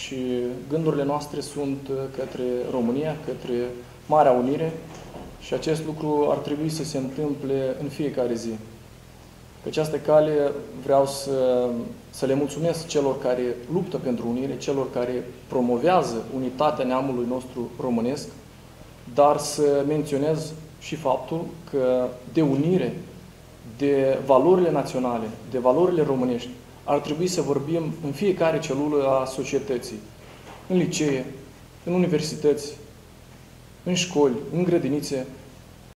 și gândurile noastre sunt către România, către Marea Unire și acest lucru ar trebui să se întâmple în fiecare zi. Pe această cale vreau să le mulțumesc celor care luptă pentru unire, celor care promovează unitatea neamului nostru românesc, dar să menționez și faptul că de unire, de valorile naționale, de valorile românești, ar trebui să vorbim în fiecare celulă a societății, în licee, în universități, în școli, în grădinițe,